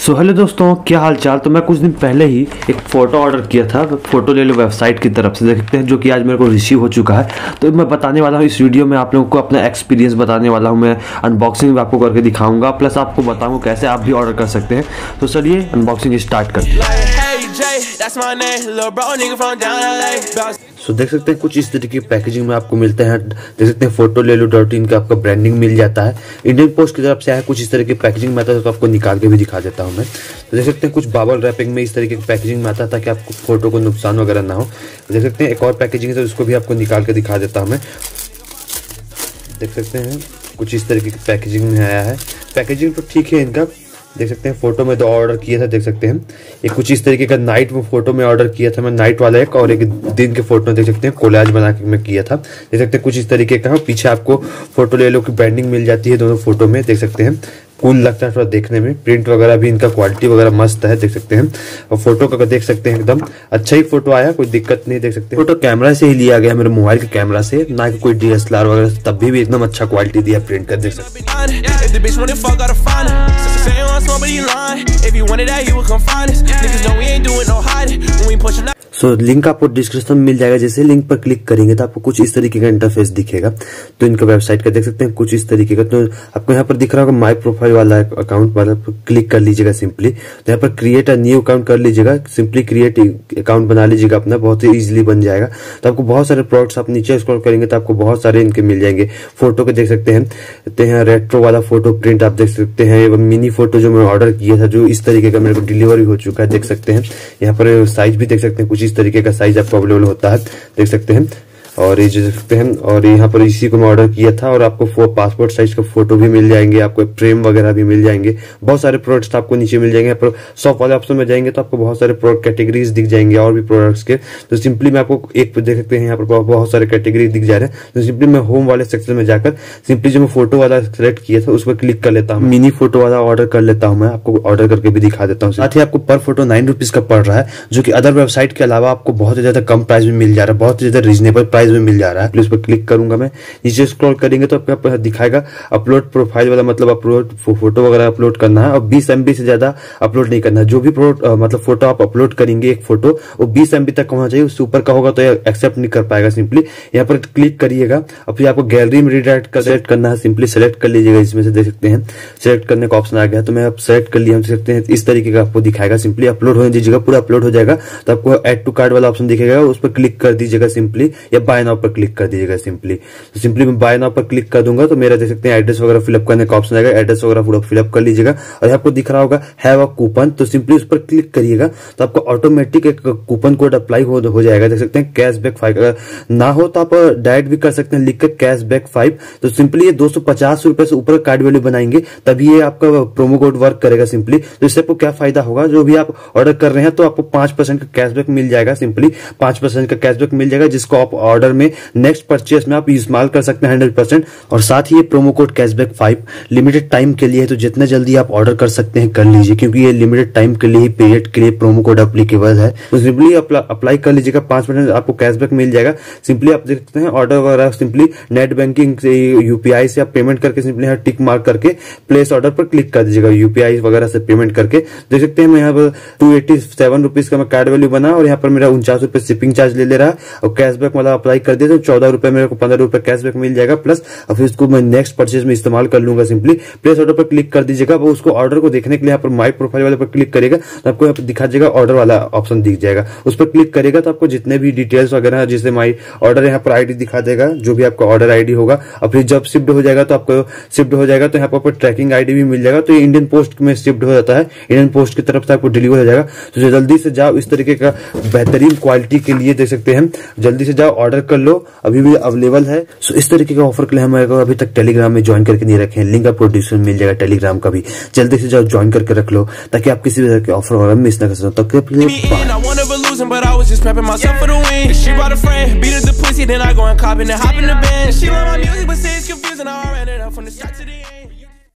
So hello दोस्तों, क्या हाल चाल। तो मैं कुछ दिन पहले ही एक फ़ोटो ऑर्डर किया था फोटो ले लो वेबसाइट की तरफ से, देखते हैं, जो कि आज मेरे को रिसीव हो चुका है। तो मैं बताने वाला हूँ इस वीडियो में, आप लोगों को अपना एक्सपीरियंस बताने वाला हूँ। मैं अनबॉक्सिंग भी आपको करके दिखाऊंगा, प्लस आपको बताऊँगा कैसे आप भी ऑर्डर कर सकते हैं। तो चलिए अनबॉक्सिंग स्टार्ट करते हैं। सो देख सकते हैं कुछ इस तरीके की पैकेजिंग में आपको मिलते हैं। देख सकते हैं photolelo.in का आपका ब्रांडिंग मिल जाता है। इंडियन पोस्ट की तरफ से आया कुछ इस तरह की पैकेजिंग में आता है, तो आपको निकाल के भी दिखा देता हूं मैं। तो देख सकते हैं कुछ बाबल रैपिंग में इस तरीके की पैकेजिंग में आता है, ताकि आपको फोटो को नुकसान वगैरह ना हो। देख सकते हैं एक और पैकेजिंग है, तो उसको भी आपको निकाल के दिखा देता हूँ मैं। देख सकते हैं कुछ इस तरीके की पैकेजिंग में आया है। पैकेजिंग तो ठीक है इनका। देख सकते हैं फोटो में दो ऑर्डर किया था। देख सकते हैं एक कुछ इस तरीके का नाइट में फोटो में ऑर्डर किया था मैं, नाइट वाला एक, और एक दिन के फोटो देख सकते हैं कोलाज बना के मैं किया था। देख सकते हैं कुछ इस तरीके का। पीछे आपको फोटो ले लो की ब्रांडिंग मिल जाती है दोनों फोटो में। देख सकते हैं कूल लगता है थोड़ा देखने में। प्रिंट वगैरह भी इनका क्वालिटी वगैरह मस्त है, देख सकते हैं। और फोटो का देख सकते हैं एकदम अच्छा ही फोटो आया, कोई दिक्कत नहीं। देख सकते हैं फोटो कैमरा से ही लिया गया, मेरे मोबाइल के कैमरा से, ना कि कोई DSLR वगैरह, तब भी एकदम अच्छा क्वालिटी दिया प्रिंट का। देख सकते हैं सो लिंक आपको डिस्क्रिप्शन में मिल जाएगा। जैसे लिंक पर क्लिक करेंगे तो आपको कुछ इस तरीके का इंटरफेस दिखेगा। तो इनका वेबसाइट का देख सकते हैं कुछ इस तरीके का। तो आपको यहाँ पर दिख रहा होगा माय प्रोफाइल वाला अकाउंट वाला, क्लिक कर लीजिएगा सिंपली। तो यहाँ पर क्रिएट अ न्यू अकाउंट कर लीजिएगा, सिंपली क्रिएट अकाउंट बना लीजिएगा अपना, बहुत ही इजीली बन जाएगा। तो आपको बहुत सारे प्रोडक्ट्स आप नीचे स्क्रॉल करेंगे तो आपको बहुत सारे इनके मिल जाएंगे। फोटो के देख सकते हैं, तो यहाँ रेट्रो वाला फोटो प्रिंट आप देख सकते हैं। मिनी फोटो जो मैं ऑर्डर किया था, जो इस तरीके का मेरे को डिलीवरी हो चुका है, देख सकते हैं। यहाँ पर साइज भी देख सकते हैं, कुछ इस तरीके का साइज आपको अवेलेबल होता है, देख सकते हैं। और ये देख सकते हैं, और यहाँ पर इसी को मैं ऑर्डर किया था। और आपको पासपोर्ट साइज का फोटो भी मिल जाएंगे, आपको फ्रेम वगैरह भी मिल जाएंगे। बहुत सारे प्रोडक्ट्स आपको नीचे मिल जाएंगे। यहाँ पर शॉप वाले ऑप्शन में जाएंगे तो आपको बहुत सारे प्रोडक्ट कैटेगरीज दिख जाएंगे और भी प्रोडक्ट्स के। तो सिंपली मैं आपको एक देख सकते हैं, यहाँ पर बहुत सारे कैटेगरी दिख जा रहे हैं। तो सिंपली मैं होम वाले सेक्शन में जाकर सिंपली जो मैं फोटो वाला सिलेक्ट किया था उस पर क्लिक कर लेता हूँ। मिनी फोटो वाला ऑर्डर कर लेता हूँ मैं, आपको ऑर्डर करके भी दिखा देता हूँ। साथ ही आपको पर फोटो 9 रुपीज का पड़ रहा है, जो कि अदर वेबसाइट के अलावा आपको बहुत ही ज्यादा कम प्राइस में मिल जा रहा है, बहुत ही ज्यादा रीजनेबल प्राइस में मिल जा रहा है। उस पर क्लिक करूंगा मैं, नीचे स्क्रॉल करेंगे तो आपको दिखाएगा अपलोड प्रोफाइल वाला, मतलब अपलोड फोटो वगैरह अपलोड करना है और 20 MB से ज्यादा अपलोड नहीं करना है। जो भी मतलब फोटो आप अपलोड करेंगे, एक फोटो वो 20 MB तक होना चाहिए, उससे ऊपर का होगा तो एक्सेप्ट नहीं कर पाएगा। सिंपली यहाँ पर क्लिक करिएगा और फिर आपको गैलरी में रिडायरेक्ट कर सेलेक्ट करना है। सिंपली सेलेक्ट कर लीजिएगा, इसमें से देख सकते हैं सेलेक्ट करने का ऑप्शन आ गया। तो मैं अब सेलेक्ट कर लिया, देख सकते हैं इस तरीके का आपको दिखाएगा। सिंपली अपलोड होने दीजिएगा, पूरा अपलोड हो जाएगा तो आपको एड टू कार्ड वाला ऑप्शन दिखेगा, उस पर क्लिक कर दीजिएगा सिंपली, या बाय नाउ पर क्लिक कर दीजिएगा सिंपली। तो सिंपली मैं बाय नाउ पर क्लिक कर दूंगा तो मेरा देख सकते हैं एड्रेस वगैरह फिलअप करने का ऑप्शन आएगा। एड्रेस वगैरह पूरा फिलअप कर लीजिएगा और आपको दिख रहा होगा हैव अ कूपन, तो सिंपली उस पर क्लिक करिएगा तो आपको ऑटोमेटिक एक कूपन कोड अप्लाई हो जाएगा। देख सकते हैं कैशबैक 5, अगर ना हो तो आप डायरेक्ट भी कर सकते हैं, लिखकर कैशबैक 5। तो सिंपली ये 250 रुपए से ऊपर कार्ड वैल्यू बनाएंगे तभी ये आपका प्रोमो कोड वर्क करेगा सिंपली। तो इससे आपको क्या फायदा होगा, जो भी आप ऑर्डर कर रहे हैं तो आपको 5% का कैशबैक मिल जाएगा। सिंपली 5% का कैशबैक मिल जाएगा, जिसको आप ऑर्डर में नेक्स्ट परचेस में आप इस्तेमाल कर सकते हैं 100%। और साथ ही ये promo code cashback 5 limited time के लिए है, तो जितना जल्दी आप ऑर्डर कर सकते हैं कर लीजिए, क्योंकि ये लिमिटेड टाइम के लिए पीरियड के लिए प्रोमो कोड एप्लीकेबल है। तो सिंपली अप्लाई कर लीजिएगा, 5% आपको कैशबैक मिल जाएगा। सिंपली आप देखते हैं ऑर्डर वगैरह सिंपली नेट बैंकिंग से, UPI से आप पेमेंट करके सिंपली यहाँ टिक मार्क करके प्लेस ऑर्डर पर क्लिक कर दीजिएगा। UPI वगैरह से पेमेंट करके देख सकते हैं मैं यहाँ पर 287 रुपीज का मैं कार्ड वैल्यू बना, और यहाँ पर मेरा 49 रुपए शिपिंग चार्ज ले रहा है। और कैशबैक वाला अप्लाई कर दिया तो 14 रुपए मेरे को 15 रुपए कैशबैक मिल जाएगा प्लस। और फिर इसको मैं नेक्स्ट परचेज में इस्तेमाल कर लूंगा। सिंपली प्लेस ऑर्डर पर क्लिक कर दीजिएगा। वो उसको ऑर्डर को देखने के लिए यहाँ पर माय प्रोफाइल वाले पर क्लिक करेगा तो आपको यहाँ पर दिखा जाएगा ऑर्डर वाला ऑप्शन दिख जाएगा। उस पर क्लिक करेगा तो आपको जितने भी डिटेल्स वगैरह, जैसे माई ऑर्डर यहाँ पर ID दिखा देगा, जो भी आपका ऑर्डर ID होगा। और फिर जब शिफ्ट हो जाएगा तो आपको शिफ्ट हो जाएगा तो यहाँ पर ट्रैकिंग ID भी मिल जाएगा। तो ये इंडियन पोस्ट में शिफ्ट हो जाता है, इंडियन पोस्ट की तरफ से आपको डिलीवर हो जाएगा। तो जल्दी से जाओ, इस तरीके का बेहतरीन क्वालिटी के लिए देख सकते हैं, जल्दी से जाओ ऑर्डर कर लो, अभी भी अवेलेबल है। सो इस तरीके का ऑफर के लिए हमारे को अभी तक टेलीग्राम में ज्वाइन करके नहीं रखे हैं, लिंक आपको डिस्क्रिप्शन में मिल जाएगा टेलीग्राम का भी। जल्दी से जाओ ज्वाइन करके रख लो, ताकि आप किसी भी तरह के ऑफर वगैरह मिस ना कर सको। तब तक